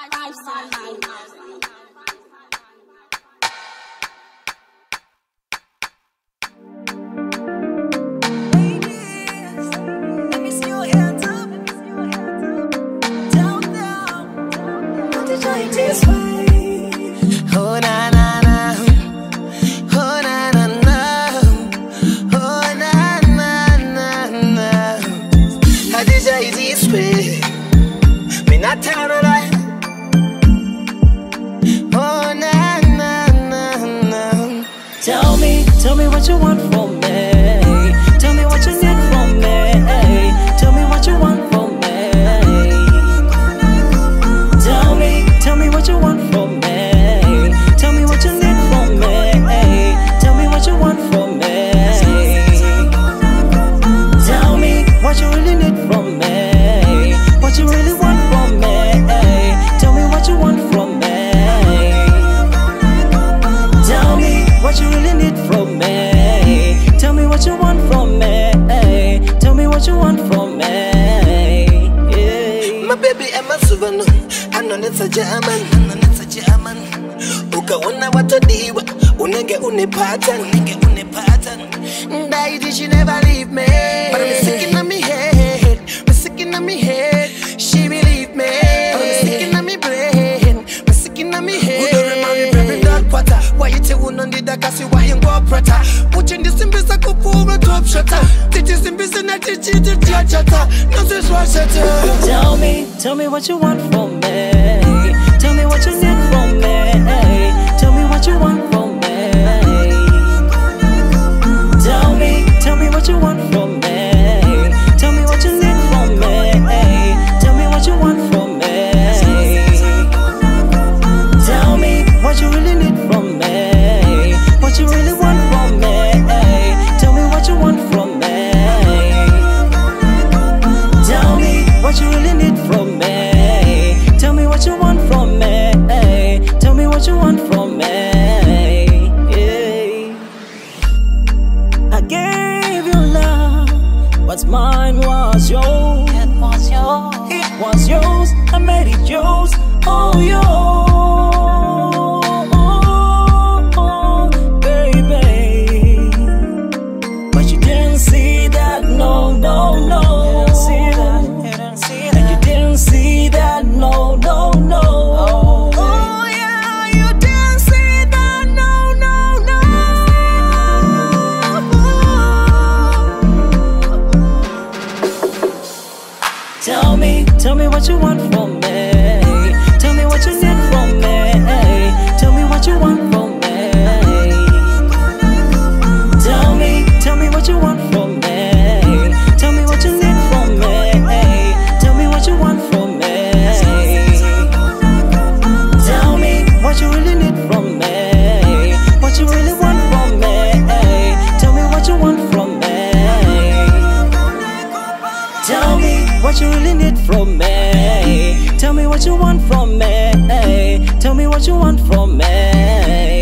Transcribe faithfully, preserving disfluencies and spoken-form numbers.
This way. Oh na na na, oh na na na, oh na na na na. I desire this way. Me not turn around. Oh na na na na. Tell me, tell me what you want from me. Tell me what you need from me. Tell me what you want from me. Tell me, tell me what you want from me. Tell me what you need from me. Tell me what you want from me. Tell me what you really need from me. What you really want from me. Tell me what you want from me. Tell me what you really need from me. Tell me what you want from me. Tell me what you want from me. My baby, I'm a souvenir. I know it's a German. I know it's a German. Uka una watu diwa, unenge uni pattern, unenge uni pattern. Daddy, she never leave me. But I'm sick in me head, I'm sick in me head. She believe me. But I'm sick in me brain, I'm sick in me head. Who don't remind me, baby, that water. Why you tell one on the dark? I see why you go prata. Put you in this simple sack for a top shutter. This is simple, and I teach you to chat chatter. No, this was shutter. Tell me, tell me what you want from me. Tell me what you need from me. Tell me what you want from me. Tell me, tell me what you want from me. Tell me what you need from me. Tell me what you want from me. Tell me what you really need from me. What you really want from me. Tell me what you want from me. Tell me what you really need from me. Tell me what you want from me. Tell me what you want from me. I gave you love. What's mine was yours. It was yours. It was yours. I made it yours. Oh, yours, baby. But you didn't see that. No, no, no. You didn't see that. You didn't see that. And you didn't see that. No, no, no. Oh, Oh, yeah, you didn't see that. No, no, no. Tell me, tell me what you want from me. Tell me what you need from me. Tell me what you want from me. Tell me, tell me what you want from me. Tell me what you need from me. Tell me what you want from me. Tell me what you really need from me. What you really want from me. Tell me what you want from me. Tell me what you really need from me. Tell me what you want from me. Tell me what you want from me.